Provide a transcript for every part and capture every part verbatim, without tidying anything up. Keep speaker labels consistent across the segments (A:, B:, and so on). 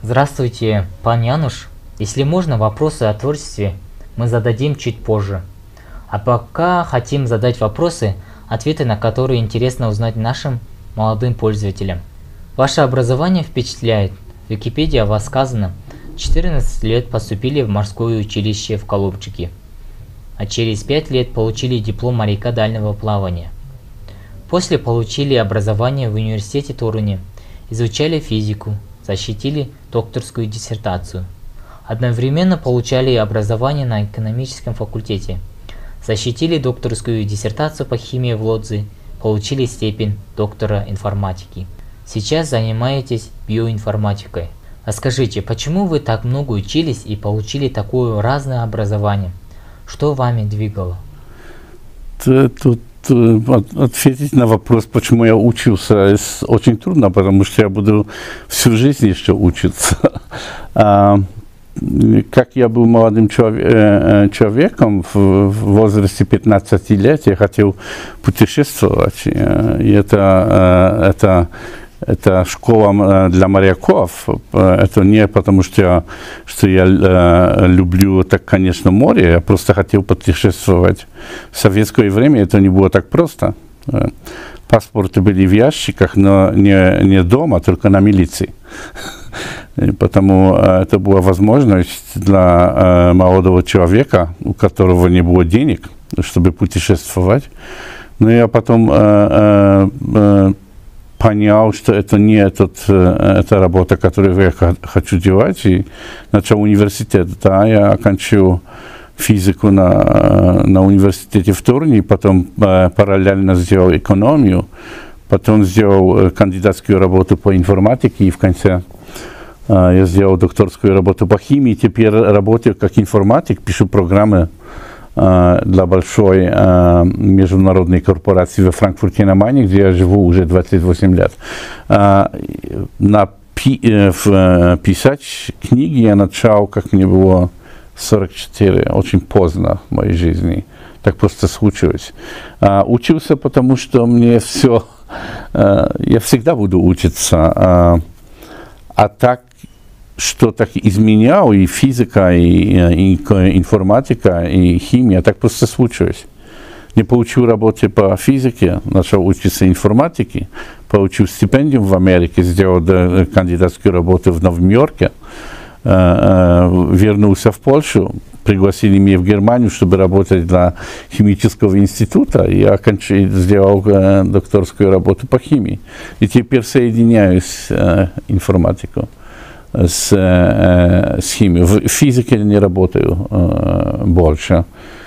A: Здравствуйте, пан Януш. Если можно, вопросы о творчестве мы зададим чуть позже. А пока хотим задать вопросы, ответы на которые интересно узнать нашим молодым пользователям. Ваше образование впечатляет. В Википедии о вас сказано: четырнадцать лет поступили в морское училище в Колубчике, а через пять лет получили диплом моряка дальнего плавания. После получили образование в университете Торуне, изучали физику, защитили докторскую диссертацию. Одновременно получали образование на экономическом факультете, защитили докторскую диссертацию по химии в Лодзи, получили степень доктора информатики. Сейчас занимаетесь биоинформатикой. Расскажите, почему вы так много учились и получили такое разное образование? Что вами двигало?
B: Тут ответить на вопрос, почему я учился, очень трудно, потому что я буду всю жизнь еще учиться. Как я был молодым человеком, в возрасте пятнадцати лет я хотел путешествовать. И это, это, это школа для моряков. Это не потому, что я, что я люблю, так, конечно, море. Я просто хотел путешествовать. В советское время это не было так просто. Паспорты были в ящиках, но не, не дома, только на милиции. И потому э, это была возможность для э, молодого человека, у которого не было денег, чтобы путешествовать. Но я потом э, э, э, понял, что это не этот, э, эта работа, которую я хочу делать, и начал университет. Да, я окончил физику на, на университете в Турне, потом э, параллельно сделал экономию, потом сделал кандидатскую работу по информатике, и в конце uh, я сделал докторскую работу по химии. Теперь работаю как информатик, пишу программы uh, для большой uh, международной корпорации во Франкфурте на Майне, где я живу уже двадцать восемь лет. Uh, на пи uh, писать книги я начал, как мне было сорок четыре, очень поздно в моей жизни. Так просто случилось. Uh, учился, потому что мне все... Uh, я всегда буду учиться. Uh, а так, что так изменял, и физика, и, и, и информатика, и химия, так просто случилось. Не получил работы по физике, начал учиться информатике, получил стипендию в Америке, сделал кандидатскую работу в Новом Йорке, uh, uh, вернулся в Польшу, пригласили меня в Германию, чтобы работать для химического института, и я окончил, сделал э, докторскую работу по химии. И теперь соединяюсь э, информатику с, э, с химией. В физике не работаю э, больше.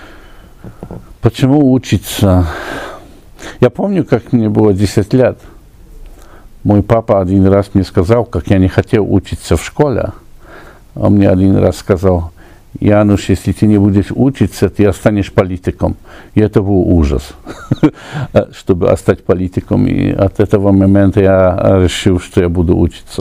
B: Почему учиться? Я помню, как мне было десять лет. Мой папа один раз мне сказал, как я не хотел учиться в школе. Он мне один раз сказал: Януш, если ты не будешь учиться, ты останешь политиком. И это был ужас, чтобы стать политиком. И от этого момента я решил, что я буду учиться.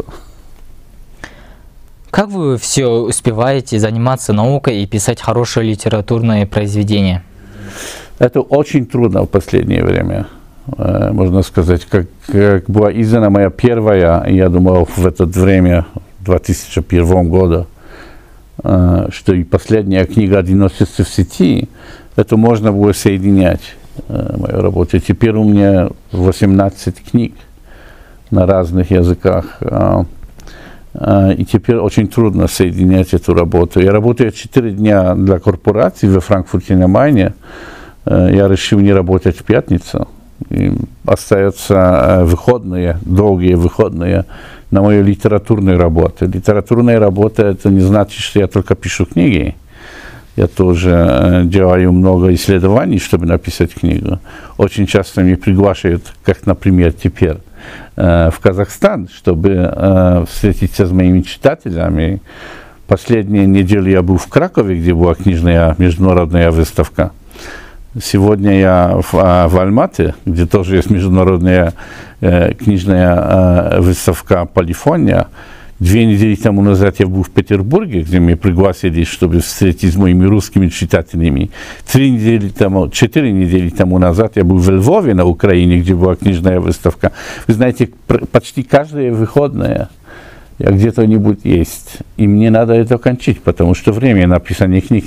A: Как вы все успеваете заниматься наукой и писать хорошие литературные произведения?
B: Это очень трудно в последнее время. Можно сказать, как, как была издана моя первая, я думал, в это время, в две тысячи первом году, Uh, что и последняя книга «Одиночество в сети», это можно было соединять, uh, мою работу. Теперь у меня восемнадцать книг на разных языках, uh, uh, и теперь очень трудно соединять эту работу. Я работаю четыре дня для корпорации во Франкфурте на Майне. Uh, я решил не работать в пятницу. И остаются uh, выходные, долгие выходные на мою литературную работу. Литературная работа — это не значит, что я только пишу книги. Я тоже э, делаю много исследований, чтобы написать книгу. Очень часто меня приглашают, как, например, теперь, э, в Казахстан, чтобы э, встретиться с моими читателями. Последние недели я был в Кракове, где была книжная международная выставка. Сегодня я в, в Альмате, где тоже есть международная э, книжная э, выставка «Полифония». Две недели тому назад я был в Петербурге, где меня пригласили, чтобы встретиться с моими русскими читателями. Три недели тому, четыре недели тому назад я был в Львове на Украине, где была книжная выставка. Вы знаете, почти каждое выходное я где-то-нибудь есть. И мне надо это кончить, потому что времени написания книг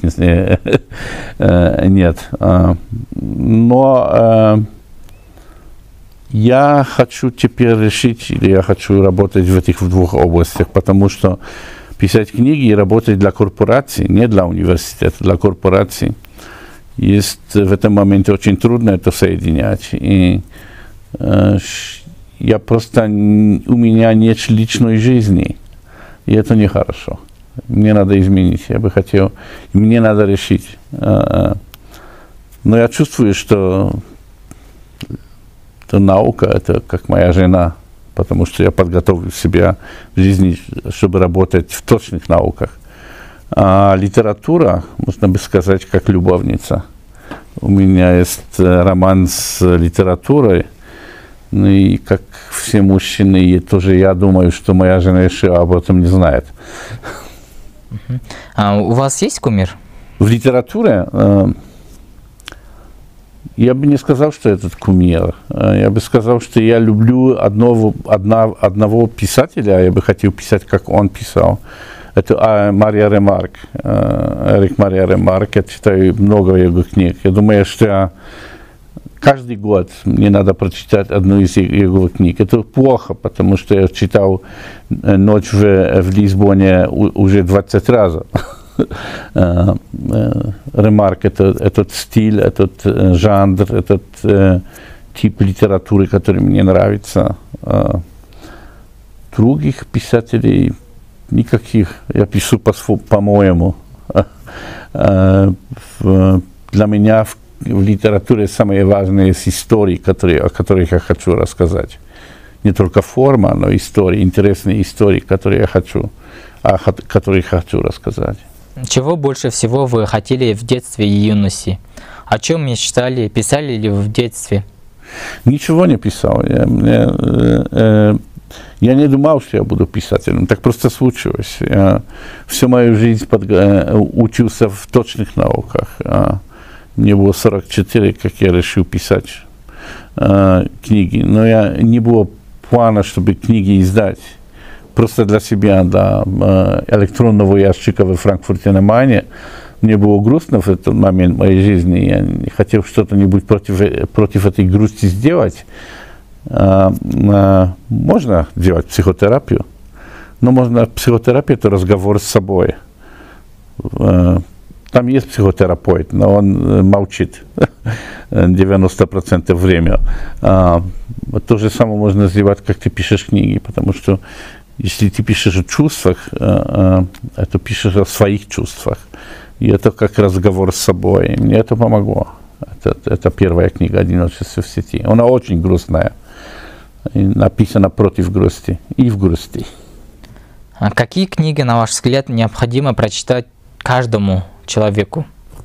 B: нет. Но я хочу теперь решить, или я хочу работать в этих двух областях, потому что писать книги и работать для корпораций, не для университета, для корпораций, есть в этом моменте очень трудно это соединять. И э, я просто, у меня нет личной жизни, и это нехорошо. Мне надо изменить, я бы хотел, мне надо решить. Э, но я чувствую, что это наука, это как моя жена, потому что я подготовил себя в жизни, чтобы работать в точных науках. А литература, можно бы сказать, как любовница. У меня есть роман с литературой, ну и как все мужчины, и тоже я думаю, что моя жена еще об этом не знает.
A: Uh-huh. А у вас есть кумир?
B: В литературе э, я бы не сказал, что этот кумир. Я бы сказал, что я люблю одного, одна, одного писателя, я бы хотел писать, как он писал. Это Мария Ремарк, Эрик Мария Ремарк. Я читаю много его книг. Я думаю, что я каждый год мне надо прочитать одну из его книг. Это плохо, потому что я читал «Ночь в, в Лисбоне» уже двадцать раз. Ремарк, это, этот стиль, этот жанр, этот э, тип литературы, который мне нравится. Э, других писателей никаких. Я пишу по, по-моему. Э, в, для меня в, в литературе самое важное есть истории, которые, о которых я хочу рассказать. Не только форма, но истории, интересные истории, которые я хочу, о которых хочу рассказать.
A: Чего больше всего вы хотели в детстве и юности? О чем мечтали, писали ли вы в детстве?
B: Ничего не писал. Я, я, э, я не думал, что я буду писателем. Так просто случилось. Я всю мою жизнь под, э, учился в точных науках. А мне было сорок четыре, как я решил писать э, книги. Но я не было плана, чтобы книги издать. Просто для себя, для э, электронного ящика во Франкфурте на Майне. Мне было грустно в этот момент моей жизни. Я не хотел что-то-нибудь против, против этой грусти сделать. Э, э, можно делать психотерапию, но можно психотерапия – это разговор с собой. Э, там есть психотерапевт, но он молчит девяносто процентов времени. Э, то же самое можно сделать, как ты пишешь книги, потому что если ты пишешь о чувствах, то пишешь о своих чувствах. И это как разговор с собой. И мне это помогло. Это, это первая книга «Одиночество в сети». Она очень грустная. И написана против грусти. И в грусти.
A: А какие книги, на ваш взгляд, необходимо прочитать каждому человеку?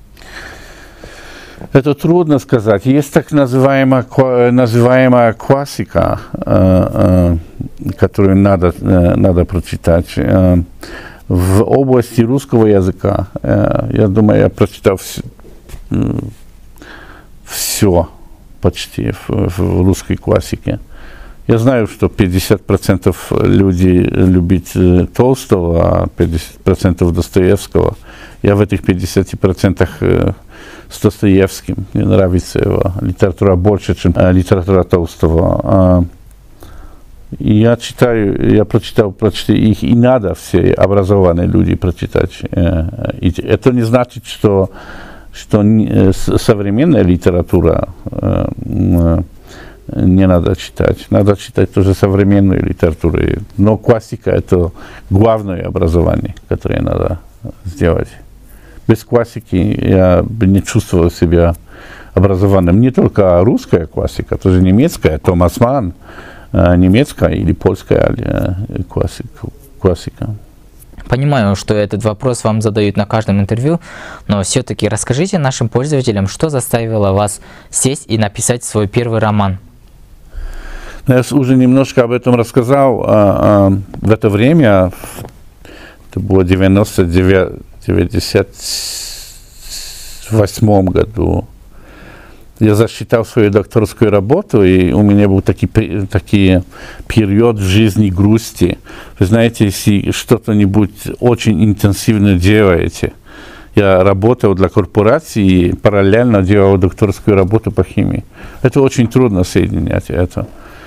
B: Это трудно сказать. Есть так называемая, называемая классика, э, э, которую надо, э, надо прочитать. Э, в области русского языка, э, я думаю, я прочитал все, э, все почти в, в русской классике. Я знаю, что пятьдесят процентов людей любят э, Толстого, а пятьдесят процентов Достоевского. Я в этих пятидесяти процентах э, с Достоевским. Мне нравится его литература больше, чем э, литература Толстого. А, и я читаю, я прочитал почти их, и надо все образованные люди прочитать. Э, и это не значит, что, что э, современная литература э, э, не надо читать. Надо читать тоже современную литературу. Но классика – это главное образование, которое надо сделать. Без классики я бы не чувствовал себя образованным. Не только русская классика, тоже немецкая, Томас Манн, немецкая или польская классика.
A: Понимаю, что этот вопрос вам задают на каждом интервью, но все-таки расскажите нашим пользователям, что заставило вас сесть и написать свой первый роман.
B: Я уже немножко об этом рассказал. В это время, это было в девяносто восьмом году, я засчитал свою докторскую работу, и у меня был такой, такой период в жизни грусти. Вы знаете, если что-то-нибудь очень интенсивно делаете, я работал для корпорации и параллельно делал докторскую работу по химии. Это очень трудно соединять это.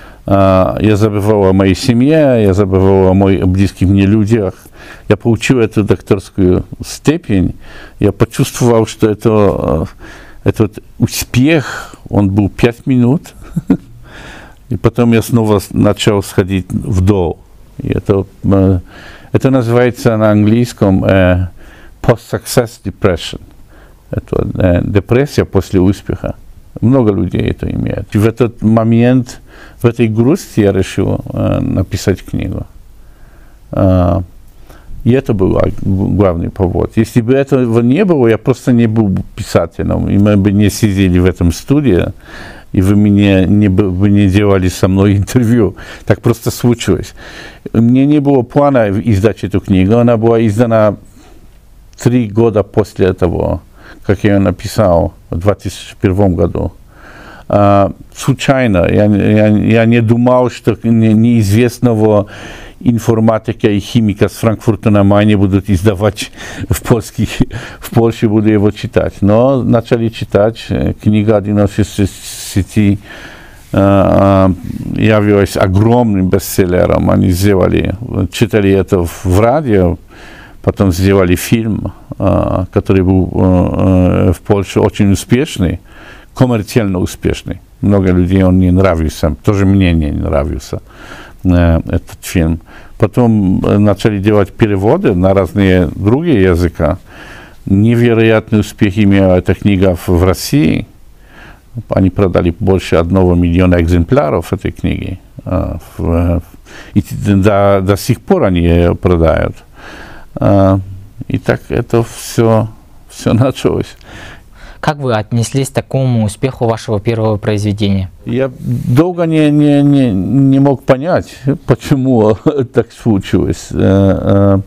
B: Я забывал о моей семье, я забывал о моих близких мне людях. Я получил эту докторскую степень, я почувствовал, что это, этот успех, он был пять минут, и потом я снова начал сходить вдоль. И это, это называется на английском post-success depression. Это э, депрессия после успеха. Много людей это имеет. И в этот момент, в этой грусти я решил э, написать книгу. Э, и это был главный повод. Если бы этого не было, я просто не был писателем. И мы бы не сидели в этом студии, и вы мне не, бы не делали со мной интервью. Так просто случилось. У меня не было плана издать эту книгу. Она была издана три года после того, как я ее написал, в две тысячи первом году. Uh, случайно, я, я, я не думал, что не, неизвестного информатика и химика с Франкфурта на Майне будут издавать в, польских, в Польше, буду его читать. Но начали читать, книга «Одиночество сети» uh, явилась огромным бестселлером. Они сделали, читали это в, в радио, потом сделали фильм, uh, который был uh, в Польше очень успешный, коммерциально успешный. Много людей он не нравился, тоже мне не нравился uh, этот фильм. Потом uh, начали делать переводы на разные другие языки. Невероятный успех имела эта книга в, в России. Они продали больше одного миллиона экземпляров этой книги. Uh, в, и до, до сих пор они ее продают. Uh, и так это все, все началось.
A: Как вы отнеслись к такому успеху вашего первого произведения?
B: Я долго не, не, не, не мог понять, почему так случилось. Uh, uh,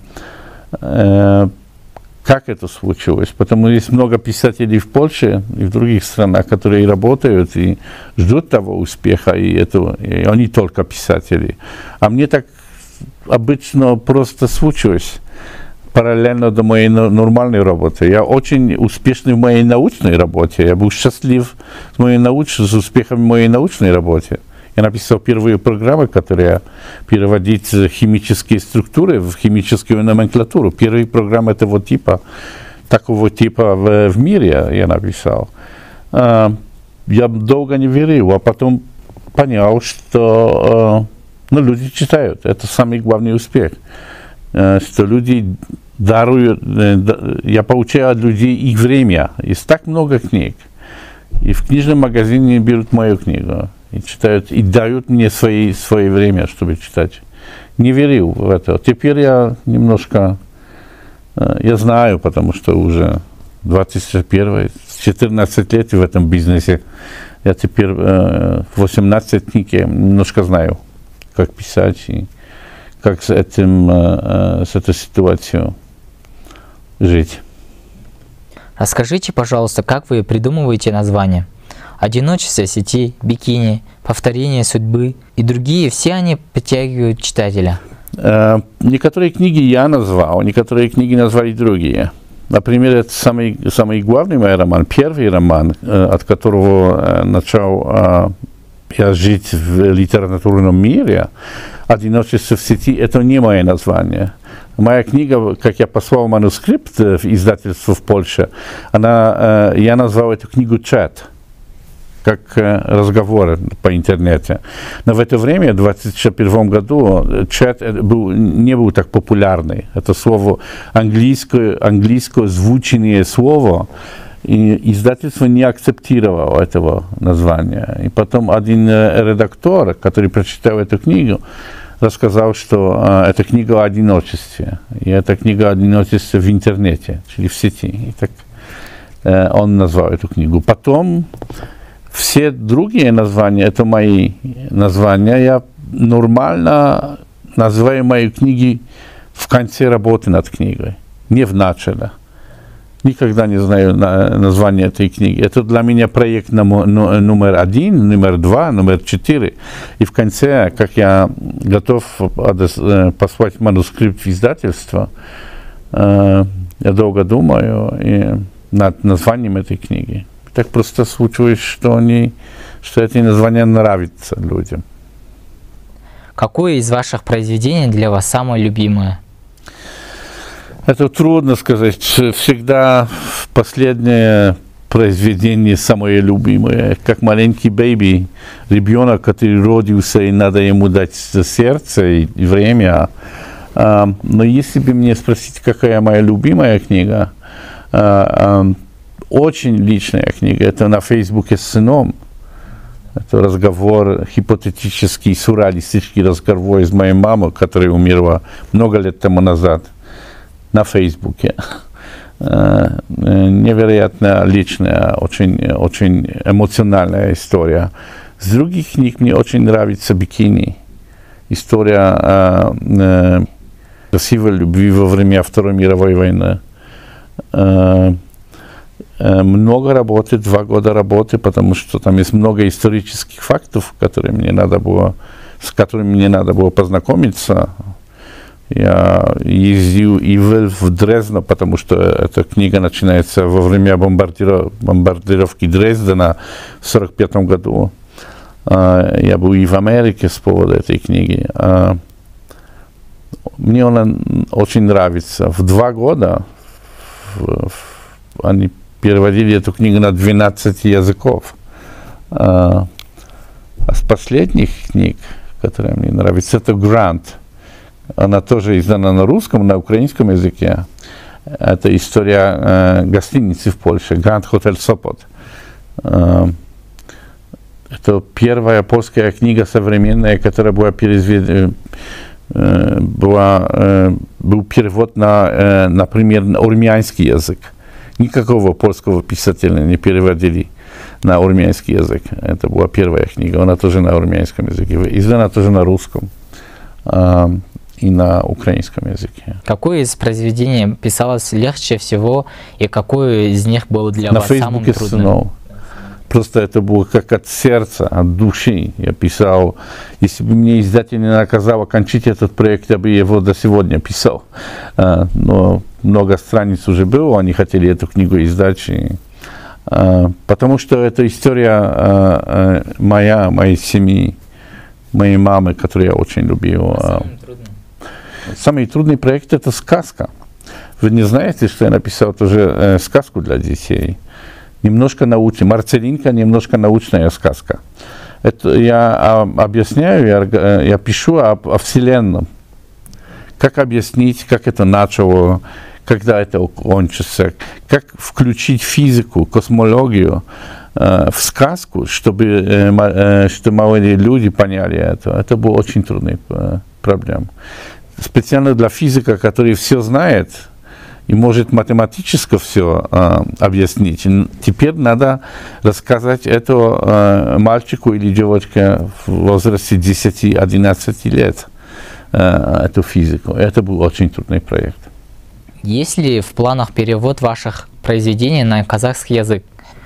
B: uh, как это случилось? Потому что есть много писателей в Польше и в других странах, которые работают и ждут того успеха, и, этого, и они только писатели. А мне так обычно просто случилось. Параллельно до моей нормальной работы. Я очень успешный в моей научной работе. Я был счастлив с, моей науч... с успехом в моей научной работе. Я написал первые программы, которые переводят химические структуры в химическую номенклатуру. Первые программы этого типа, такого типа в, в мире я написал. Uh, я долго не верил, а потом понял, что uh, ну, люди читают. Это самый главный успех. Uh, что люди даруют, uh, я получаю от людей их время. Есть так много книг. И в книжном магазине берут мою книгу и читают, и дают мне свои, свое время, чтобы читать. Не верил в это. Теперь я немножко, uh, я знаю, потому что уже двадцать первый, четырнадцать лет в этом бизнесе. Я теперь uh, восемнадцать книг, я немножко знаю, как писать и как с, этим, с этой ситуацией жить.
A: Расскажите, пожалуйста, как вы придумываете названия? «Одиночество сети», «Бикини», «Повторение судьбы» и другие, все они притягивают читателя.
B: Э, некоторые книги я назвал, некоторые книги назвали другие. Например, это самый, самый главный мой роман, первый роман, э, от которого э, начал э, я жить в литературном мире. «Одиночество в сети» — это не мое название. Моя книга, как я послал манускрипт в издательство в Польше, она, я назвал эту книгу «Чат», как разговор по интернету. Но в это время, в двадцать первом году, чат был, не был так популярный. Это слово, английское, английское звучное слово, и издательство не акцептировало этого названия. И потом один редактор, который прочитал эту книгу, рассказал, что э, это книга о одиночестве. И это книга о одиночестве в интернете, или в сети. И так э, он назвал эту книгу. Потом все другие названия, это мои названия. Я нормально называю мои книги в конце работы над книгой, не в начале. Никогда не знаю на, название этой книги. Это для меня проект номер один, номер два, номер четыре. И в конце, как я готов послать манускрипт в издательство, я долго думаю и над названием этой книги. Так просто случилось, что, они, что это название нравится людям.
A: Какое из ваших произведений для вас самое любимое?
B: Это трудно сказать. Всегда последнее произведение самое любимое. Как маленький бэби, ребенок, который родился, и надо ему дать сердце и время. Но если бы мне спросить, какая моя любимая книга, очень личная книга, это на Фейсбуке с сыном. Это разговор, гипотетический, сюрреалистический разговор с моей мамой, которая умерла много лет тому назад. На Фейсбуке. Невероятно личная, очень, очень эмоциональная история. С других книг мне очень нравится «Бикини». История э, э, красивой любви во время Второй мировой войны. Э, э, много работы, два года работы, потому что там есть много исторических фактов, которые мне надо было, с которыми мне надо было познакомиться. Я ездил и в Дрезден, потому что эта книга начинается во время бомбардиров... бомбардировки Дрездена в сорок пятом году. Я был и в Америке с поводу этой книги. Мне она очень нравится. В два года они переводили эту книгу на двенадцать языков. А с последних книг, которые мне нравятся, это «Грант». Она тоже издана на русском, на украинском языке. Это история э, гостиницы в Польше, Grand Hotel Sopot. Э, это первая польская книга современная, которая была переведена, э, была, э, был перевод на, э, например, на урмянский язык. Никакого польского писателя не переводили на урмянский язык. Это была первая книга, она тоже на урмянском языке. Издана тоже на русском. Э, и на украинском языке.
A: Какое из произведений писалось легче всего, и какое из них было для
B: на
A: вас самым трудным?
B: Сынов. Просто это было как от сердца, от души. Я писал, если бы мне издатель не наказал окончить этот проект, я бы его до сегодня писал. А, но много страниц уже было, они хотели эту книгу издать. И, а, потому что это история а, а, моя, моей семьи, моей мамы, которую я очень любил. А самый трудный проект – это сказка. Вы не знаете, что я написал тоже э, сказку для детей? Немножко научная. Марцелинка – немножко научная сказка. Это я а, объясняю, я, я пишу о, о Вселенном. Как объяснить, как это начало, когда это кончится, как включить физику, космологию э, в сказку, чтобы, э, э, чтобы молодые люди поняли это. Это был очень трудный э, проблема. Специально для физика, который все знает и может математически все э, объяснить. Теперь надо рассказать это э, мальчику или девочке в возрасте десяти-одиннадцати лет, э, эту физику. Это был очень трудный проект.
A: Есть ли в планах перевод ваших произведений на казахский язык?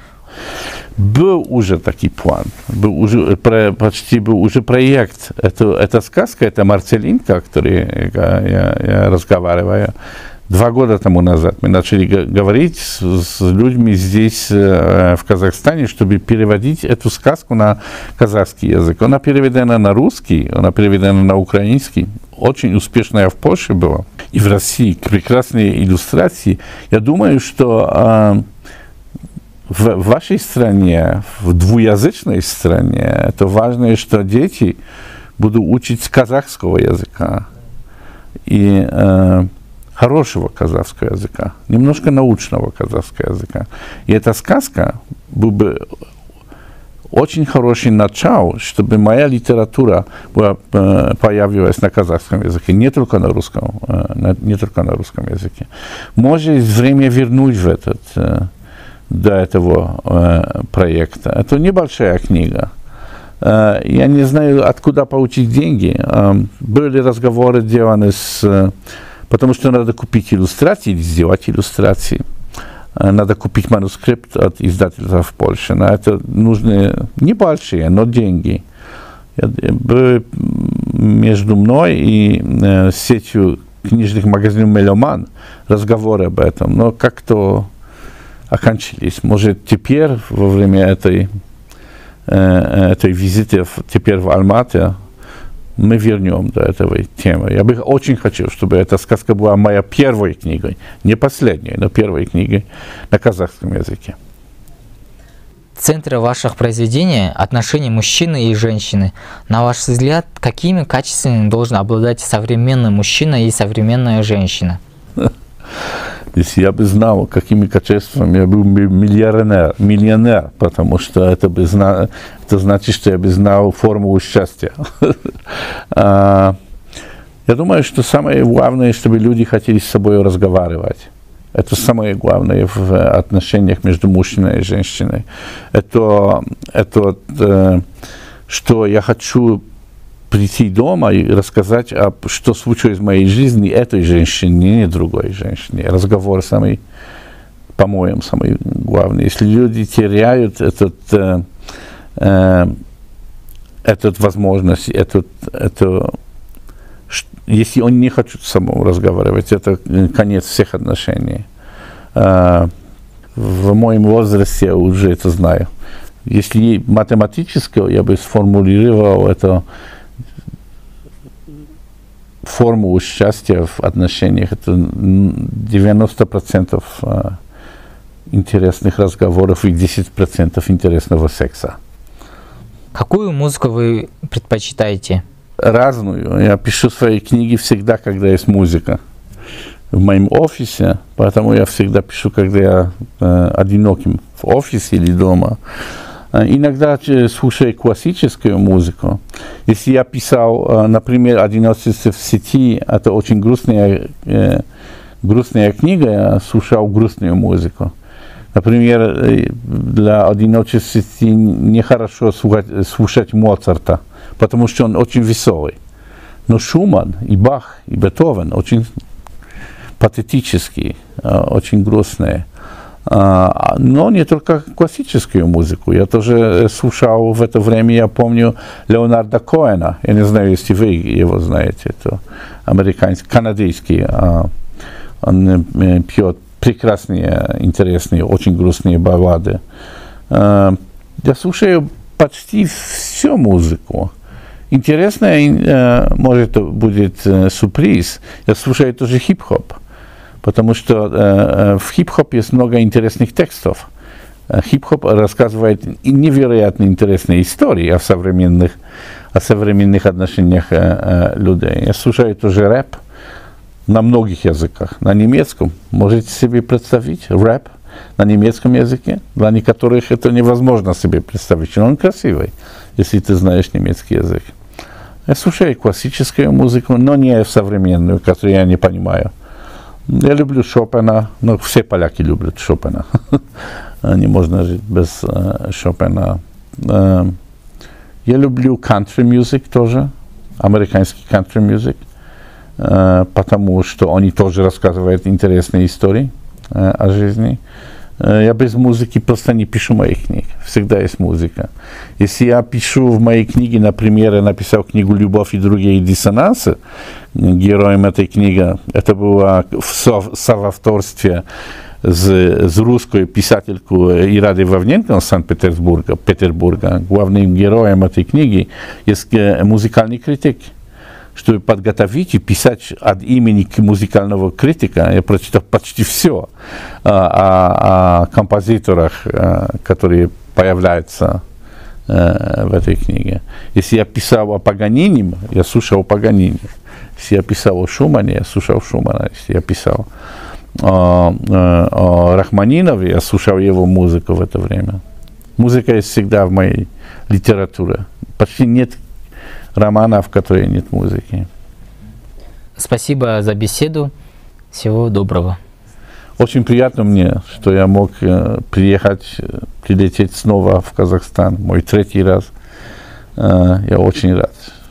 B: Был уже такой план, был уже, про, почти был уже проект. Это, это сказка, это Марцелинка, о которой я, я, я разговариваю. Два года тому назад мы начали говорить с, с людьми здесь, э, в Казахстане, чтобы переводить эту сказку на казахский язык. Она переведена на русский, она переведена на украинский. Очень успешная в Польше была. И в России. Прекрасные иллюстрации. Я думаю, что э, в вашей стране, в двуязычной стране, это важно, что дети будут учить казахского языка. И э, хорошего казахского языка, немножко научного казахского языка. И эта сказка был бы очень хороший начало, чтобы моя литература была, э, появилась на казахском языке, не только на русском, э, на, не только на русском языке. Может время вернуть в этот, э, до этого э, проекта. Это небольшая книга. Э, я не знаю, откуда получить деньги. Э, были разговоры сделаны с... Потому что надо купить иллюстрации или сделать иллюстрации. надо купить манускрипт от издательства в Польше. На это нужны небольшие, но деньги. Между мной и э, сетью книжных магазинов «Меломан» разговоры об этом, но как-то окончились. Может, теперь, во время этой, э, этой визиты, теперь в Алмате, мы вернем до этой темы. Я бы очень хотел, чтобы эта сказка была моя первой книгой, не последней, но первой книгой на казахском языке.
A: Центры ваших произведений – отношения мужчины и женщины. На ваш взгляд, какими качествами должен обладать современный мужчина и современная женщина?
B: Если я бы знал, какими качествами, я был миллионер, миллионер, потому что это, бы зна... это значит, что я бы знал формулу счастья. Я думаю, что самое главное, чтобы люди хотели с собой разговаривать. Это самое главное в отношениях между мужчиной и женщиной. Это, это что я хочу прийти дома и рассказать, что случилось в моей жизни этой женщине, не другой женщине. Разговор самый, по-моему, самый главный. Если люди теряют этот, э, э, эту возможность, этот, это, если они не хотят с собой разговаривать, это конец всех отношений. Э, в моем возрасте я уже это знаю. Если математически, я бы сформулировал это формулу счастья в отношениях. Это девяносто процентов интересных разговоров и десять процентов интересного секса.
A: Какую музыку вы предпочитаете?
B: Разную. Я пишу свои книги всегда, когда есть музыка. В моем офисе, поэтому я всегда пишу, когда я э, одиноким в офисе или дома. Иногда слушаю классическую музыку. Если я писал, например, «Одиночество в сети», это очень грустная, э, грустная книга, я слушал грустную музыку. Например, для «Одиночества в сети» нехорошо слушать, слушать Моцарта, потому что он очень веселый. Но Шуман и Бах и Бетховен очень патетические, очень грустные. Uh, но не только классическую музыку. Я тоже слушал в это время, я помню, Леонарда Коэна. Я не знаю, если вы его знаете. Это американский, канадский. Uh, он uh, пьет прекрасные, интересные, очень грустные баллады. Uh, я слушаю почти всю музыку. Интересно, uh, может, будет uh, сюрприз. Я слушаю тоже хип-хоп. Потому что э, в хип-хоп есть много интересных текстов. Хип-хоп рассказывает невероятно интересные истории о современных, о современных отношениях э, людей. Я слушаю тоже рэп на многих языках. На немецком. Можете себе представить рэп на немецком языке? Для некоторых это невозможно себе представить. Но он красивый, если ты знаешь немецкий язык. Я слушаю классическую музыку, но не современную, которую я не понимаю. Я люблю Шопена, но все поляки любят Шопена. Не можно жить без uh, Шопена. Uh, я люблю country music тоже, американский country music, uh, потому что они тоже рассказывают интересные истории uh, о жизни. Uh, я без музыки просто не пишу моих книг. Всегда есть музыка. Если я пишу в моей книге, например, я написал книгу «Любовь и другие диссонансы», героем этой книги, это было в соавторстве с, с русской писателькой Ирадой Вавненко из Санкт-Петербурга, Петербурга. Главным героем этой книги есть музыкальный критик. Чтобы подготовить и писать от имени музыкального критика, я прочитал почти все о, о, о композиторах, которые появляются в этой книге. Если я писал о Паганини, я слушал Паганини. Если я писал о Шумане, я слушал Шумана. Если я писал о, о Рахманинове, я слушал его музыку в это время. Музыка есть всегда в моей литературе. Почти нет романа, в которой нет музыки.
A: Спасибо за беседу. Всего доброго.
B: Очень приятно мне, что я мог э, приехать, прилететь снова в Казахстан. Мой третий раз. Э, я очень рад.